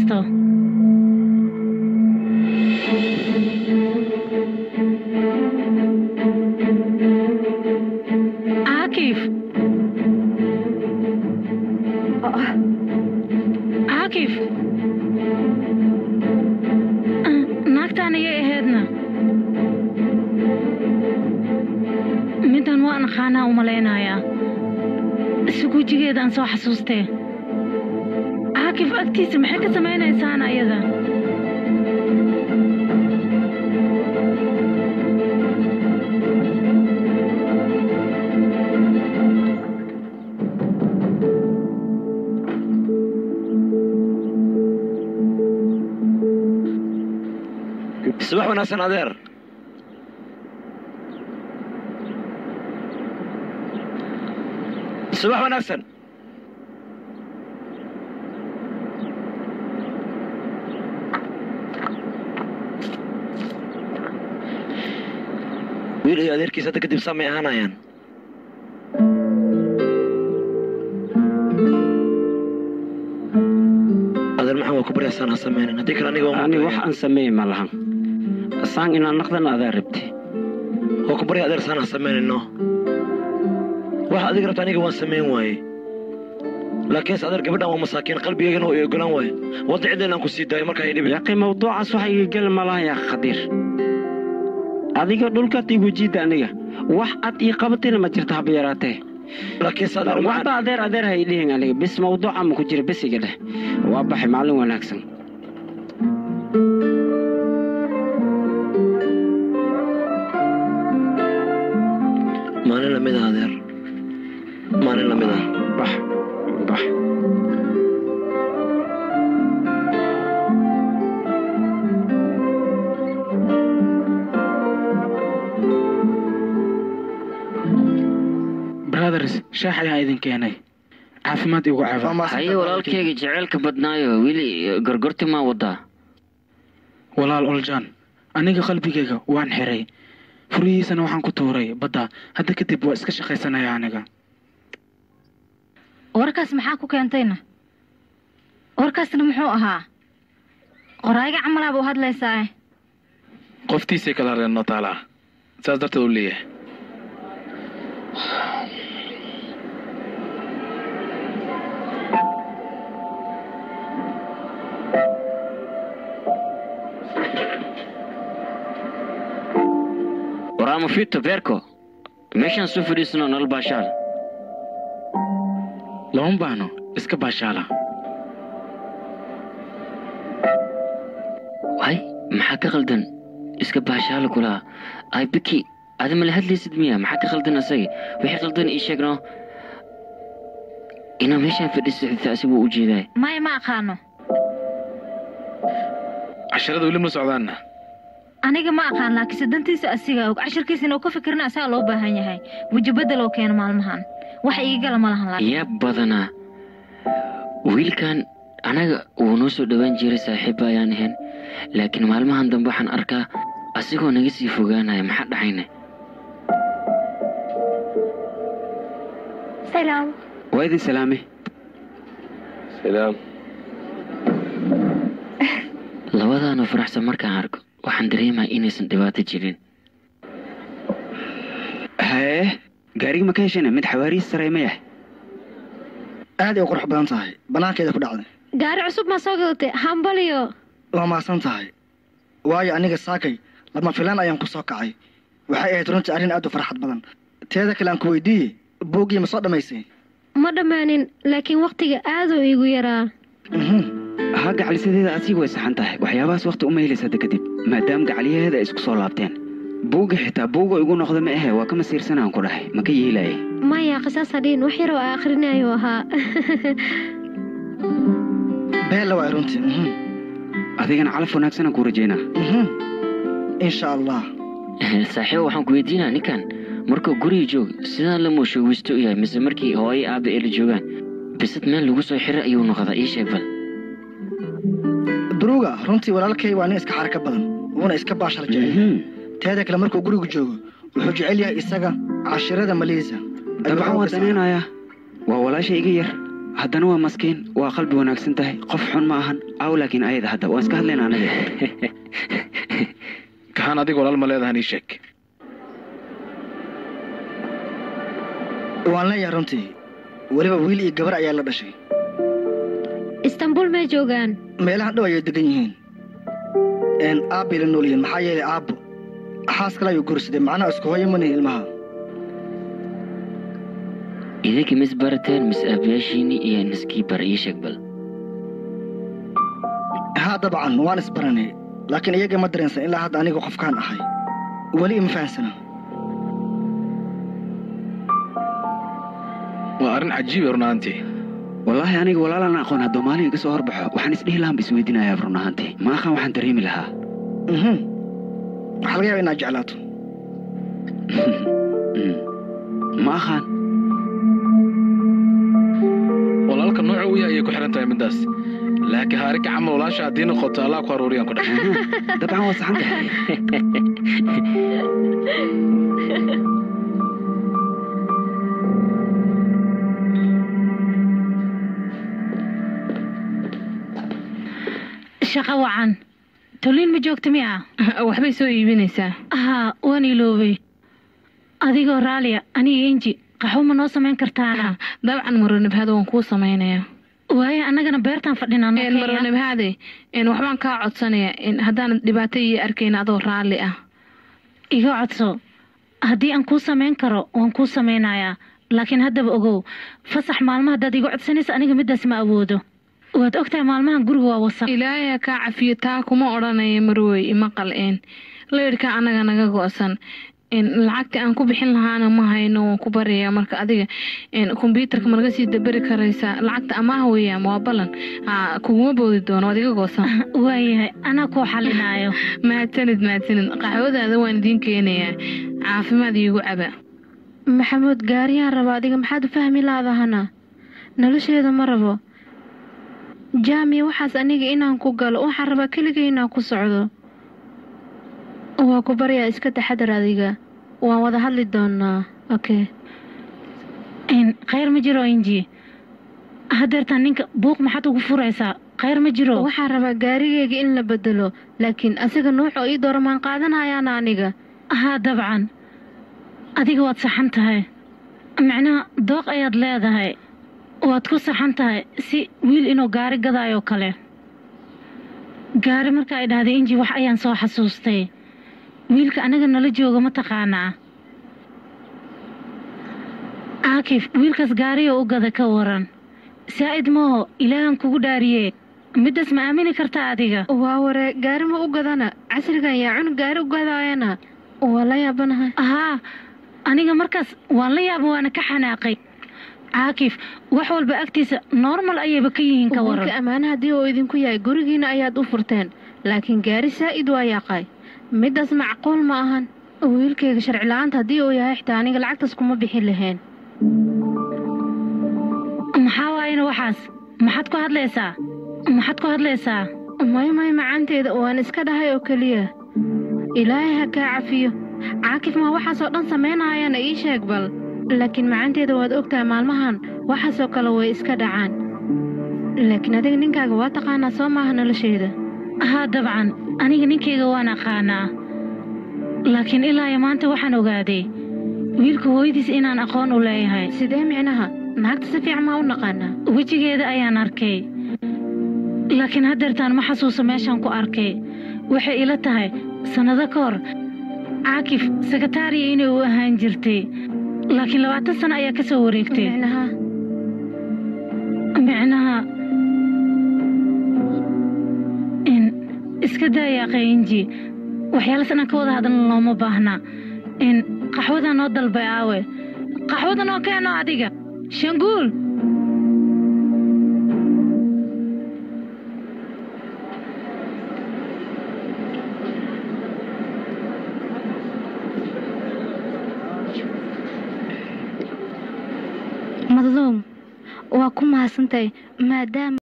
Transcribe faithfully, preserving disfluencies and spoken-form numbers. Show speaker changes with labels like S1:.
S1: fadhiisto عاكف عاكف naagtaan ayay ahaydna middan waan aqaanaa u malaynayaa suguujigeedaan soo xasuustee caakif agtiisa maxay ka samaynaysaana ayada
S2: صباح وناسن أدير صباح وناسن ويل يا أدير كيسة كتب سامي أنا يعني أدير محمد كبري سنة سمين هديك راني قوم
S3: أنا واحد سمين مالهم الصان إن نقدنا أدير ربتي
S2: هو كبري أدير سنة سمين إنه واحد أدير ربتاني قوم سمين واي لكن سأدير قبلنا ومساكين قلبي يجنو يقولون واي وضع عندنا كسيد دايما كاين
S3: يا أخي موضوع صحي يقل ملا يا خدير أديك دول كتيجو جيد أنيجا واحد يقبضنا ما ترتاح بيراته
S2: لكن سأدير
S3: واحد أدير أدير هيدين عليه بس موضوع عم كجري بس كده وأبحث معلومة وناكسن
S2: ما أنا لمدة أدير ما أنا لمدة
S3: بح بح
S4: brothers شاح يا إذن كياني عافمات يقو عافا
S5: هاي walaalkayga jaceylka badnaayo wili gargarti ma wadaa
S4: walaal oljan aniga qalbigayga waan xiray furihiisana waxaan ku tuuray badda hadda kadib waa iska shaqaysanaya aniga
S1: warkaas maxaa ku keentayna warkaasna muxuu ahaa qorayga camalaaba u hadlaysaa
S6: qoftiisay kala hadleen noo taalaa saas darteed u leeyahay
S5: ورامو فيتو بيركو ميشان سوفريسنو نال باشال
S4: لون بانو اسك باشالا
S5: هاي محاكا غلدن اسك باشالا كلها اي بكي هذا من هاد لي سدمية محاكا غلدن اساي وحي غلدن ايشاقنو إنه ميشان فريس ثاسي ووجيداي
S1: ماي ما أقانو
S6: عشرة ولي من سعودانا
S1: aniga ma aqaan laakiin sadantiisa asiga og cashirkiisina oo ka fikirna asaa loo baahan yahay wajibada loo keen maalmahan wax iiga gal ma lahan laakiin
S5: ya badana wiilkan anaga uu noo soo dhawaan jiray saaxiib ayaan ahayn laakiin maalmahan dambe waxaan arkaa asigoo naga sii fogaanaya maxaa dhaxayna
S1: salaam
S3: ويدي سلامي
S6: سلام
S5: labadaana faraxsan markaan arko waxaan dareemaa inaysan dhibaato jirin
S3: hee gaariga ma ka heshana mid xawaariis saray ma yahay
S7: aad ay qurux badan tahay banaankeeda ku dhacday
S1: gaari cusub ma soo gadatay hambaliyo
S7: waa maasan tahay waayo aniga saakay lama filaan ayaan ku soo kacay waxay ahayd runtii arrin aad u farxad badan teeda kale aan ku weydiiyey buuggii ma soo dhammaysay
S1: ma dhammaanin laakiin waqtiga aad uu iigu yaraa
S3: ها قاعد سيدة أسيق ويسحنتها وحياباس وقت أمي لسه كدب ما دام قاعد هذا إسكو صلابتين بوق حتى بوق يقول ناخذ معه وكم يصير سنة نقوله ما كي يلاقي
S1: ما يا قصص دين وحيروا آخرنا أيوها
S7: بيلا وعرونتي
S3: أذيك أنا عارف هناك سنة كورجينا
S7: إن شاء الله
S5: صحيح وحن كويدينا نكان مركو قري جوج سنة لما شو وستو يا مثل مركي هواي أبي إلى جوجان بس تمن لو سو حرة أيو ناخذ إيش يفعل
S7: دروغا runtii walaalkay waa nin iska xaraka badan wuuna iska baashar jecel teeda kale markuu guriga joogo wuxuu jecel yahay isaga cashirada Malaysia
S3: dabcan waa daneenaya waa walaashay iga yar haddana waa maskiin waa qalbi wanaagsan tahay qof xun ma ahan aw laakiin ayada hadda waan iska hadlaynaa anaga
S6: kahan adiga walaal ma leedahan ii sheeg
S7: waan leeyahay runtii weliba wiil iyo gabar ayaa la dhashay
S1: istanbul may joogaan
S7: meelahan dhow ayay degan yihiin een aabbay la nool yihiin maxaa yeelay aabbo xaas kale ayuu guursaday macnaha isku hooyo ma nihin ilmaha
S5: idinka mis barateen mis aabayaashiinii iyo niskii bar ii sheeg bal
S7: haa dabcan waan isbaranay laakiin iyaga ma dareensan ilaa hadda aniga qofkaan ahay weli ima fahansana
S6: waa arrin cajiiba run ahaantii
S3: wallaahi aniga walaalaan aqoon hadduu maalin iga soo horbaxo waxaan isdhihi lahaan ba isweydiinayaa run ahaantii ma aqaan waxaan dareemi lahaa
S7: mhm waxaa laga yaaba inaad jeclaato
S3: ma aqaan
S6: walaalka nooca u yahay ayay ku xiran tahay middaas laakiin haarika camal walaasha haddii noqoto allah ku aruuriyaan ku dhex
S3: dabcan waa saxan tahay
S1: shaqo wacan toliin ma joogta miya
S8: waxbay soo iibinaysaa
S1: haa waan iloobay adigoo raaliya aniga inji qaxwo ma noo samayn kartaana
S8: dabcan maronibhaada waan kuu samaynayaa
S1: waaye annagana beertaan fadhinaa
S8: maronibhaade waxbaan kaa codsanaya haddaanad dhibaato iyo arkayna adoo raalli ah
S1: iga codso haddii aan kuu samayn karo waan kuu samaynayaa laakiin haddaba ogow fasax maalmaha haddaad iga codsanaysa aniga middaas ma awoodo waad ogtahay maalmahan guriga waa wasaq
S8: ilaahay kaa cafiyo taa kuma odhanaya marwey ima qal'een leedhka annaga naga go'san lacagta aan ku bixin lahaana ma hayno waan ku baryayaa marka adiga kombyuutarka ma laga sii daberi karaysaa lacagta amaaha weeyaan waa ballan kuguma boodi doono waad iga goosan
S1: waayahay anaa kuu xalinaayo
S8: mahadsanid mahadsanid qaxwadaada waan idiin keenayaa caafimaad iigu caba
S1: maxamuud gaariyaan raba adiga maxaad u fahmi laadahana nolosheeda ma rabo jaamiya waxaas aniga inaan ku galo waxaan rabaa keligay inaan ku socdo waa ku baryaa iska taxadar adiga waan wada hadli doonaa okay khayr ma jiro inji hadeertaan ninka buuq maxaad ugu furaysaa khayr ma jiro waxaan rabaa gaarigayga in la bedelo laakiin asiga nuuxoo ii dooramaan qaadanayaana aniga haa dabcan adiga waad saxan tahay macnaha dooq ayaad leedahay waad ku saxan tahay si wiil inuu gaari gadaayoo kale gaari marka ay dhahday inji wax ayaan soo xasuustay wiilka anaga nala jooga ma taqaanaa caakif wiilkaas gaariyo u gada ka waran saa'id mooho ilaahan kugu dhaariyee middaas ma aamini kartaa adiga waa waree gaari ma u gadana casrigan yaa cunug gaari u gadaayana waa la yaabanahay haa aniga markaas waan la yaaba waana ka xanaaqay caakif wax walba agtiisa normal ayayba ka yihiin ka waran wiilka ammaana haddii uu idinku yahay gurigiina ayaad u furteen laakiin gaari saa'id waa yaaqay middaas macquul ma ahan wiilkayga sharci la-aanta haddii uu yahay xitaa aniga lacagtaas kuma bixin lahayn maxaa waayana waxaas maxaad ku hadlaysaa maxaad ku hadlaysaa may may macaanteeda waan iska dhahay oo keliya ilaahay ha kaa cafiyo caakif maa waxaasoo dhan samaynahayaana ii sheeg bal laakiin macaanteeda waad ogtahay maalmahan waxaasoo kale way iska dhacaan laakiin adiga ninkaaga waa taqaanaa soo maaha nolosheeda haa dabcan aniga ninkayga waan aqaanaa laakiin ilaa iyo maanta waxaan ogaaday wiilka hooyadiis inaan aqoon u leeyahay sidee micnaha naagta si fiican maa u naqaanaa wejigeeda ayaan arkay laakiin haddeertaan ma xasuuso meeshaan ku arkay waxay ila tahay sannado ka hor caakif sekataariya inay u ahaan jirtay laakiin labaatan sano ayaa ka soo wareegtay micnaha micnaha iska daayaaqay inji waxyaalaas inaan ka wada hadalna looma baahna in qaxwada noo dalbay aawe qaxwada noo keeno adiga shanguul
S9: madluum waa ku mahadsantahay maadaama